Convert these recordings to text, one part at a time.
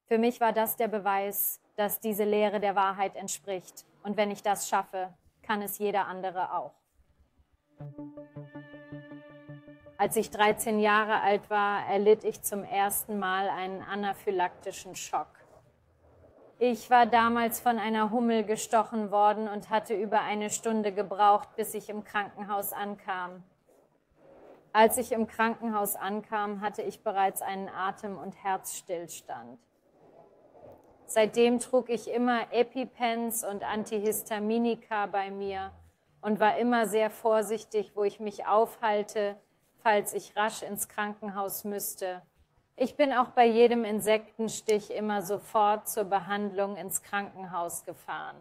Für mich war das der Beweis, dass diese Lehre der Wahrheit entspricht. Und wenn ich das schaffe, kann es jeder andere auch. Als ich 13 Jahre alt war, erlitt ich zum ersten Mal einen anaphylaktischen Schock. Ich war damals von einer Hummel gestochen worden und hatte über eine Stunde gebraucht, bis ich im Krankenhaus ankam. Als ich im Krankenhaus ankam, hatte ich bereits einen Atem- und Herzstillstand. Seitdem trug ich immer EpiPens und Antihistaminika bei mir und war immer sehr vorsichtig, wo ich mich aufhalte, falls ich rasch ins Krankenhaus müsste. Ich bin auch bei jedem Insektenstich immer sofort zur Behandlung ins Krankenhaus gefahren.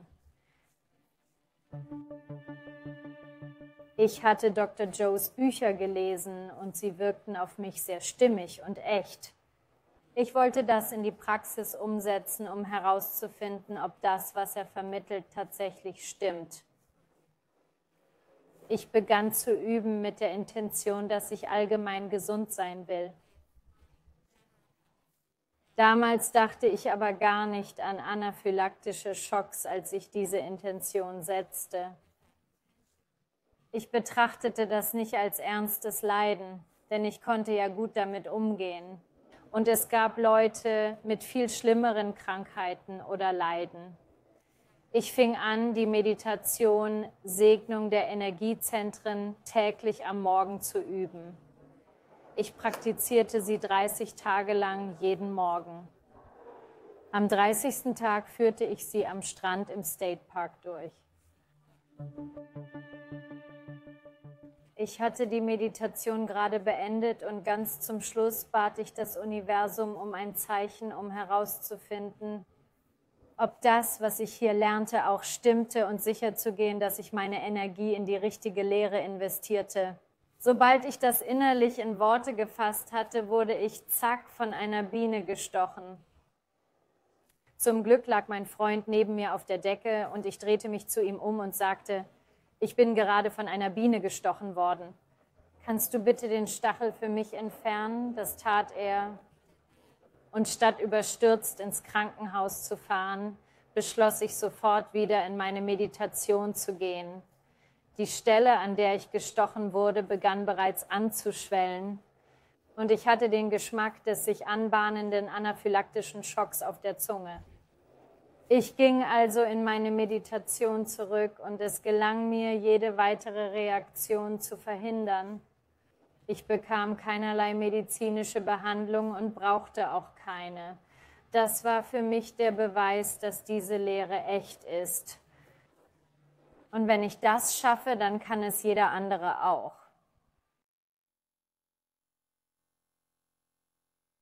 Ich hatte Dr. Joes Bücher gelesen und sie wirkten auf mich sehr stimmig und echt. Ich wollte das in die Praxis umsetzen, um herauszufinden, ob das, was er vermittelt, tatsächlich stimmt. Ich begann zu üben mit der Intention, dass ich allgemein gesund sein will. Damals dachte ich aber gar nicht an anaphylaktische Schocks, als ich diese Intention setzte. Ich betrachtete das nicht als ernstes Leiden, denn ich konnte ja gut damit umgehen. Und es gab Leute mit viel schlimmeren Krankheiten oder Leiden. Ich fing an, die Meditation Segnung der Energiezentren täglich am Morgen zu üben. Ich praktizierte sie 30 Tage lang jeden Morgen. Am 30. Tag führte ich sie am Strand im State Park durch. Ich hatte die Meditation gerade beendet und ganz zum Schluss bat ich das Universum um ein Zeichen, um herauszufinden, ob das, was ich hier lernte, auch stimmte und sicherzugehen, dass ich meine Energie in die richtige Lehre investierte. Sobald ich das innerlich in Worte gefasst hatte, wurde ich zack von einer Biene gestochen. Zum Glück lag mein Freund neben mir auf der Decke und ich drehte mich zu ihm um und sagte, ich bin gerade von einer Biene gestochen worden. Kannst du bitte den Stachel für mich entfernen? Das tat er. Und statt überstürzt ins Krankenhaus zu fahren, beschloss ich sofort wieder in meine Meditation zu gehen. Die Stelle, an der ich gestochen wurde, begann bereits anzuschwellen und ich hatte den Geschmack des sich anbahnenden anaphylaktischen Schocks auf der Zunge. Ich ging also in meine Meditation zurück und es gelang mir, jede weitere Reaktion zu verhindern. Ich bekam keinerlei medizinische Behandlung und brauchte auch keine. Das war für mich der Beweis, dass diese Lehre echt ist. Und wenn ich das schaffe, dann kann es jeder andere auch.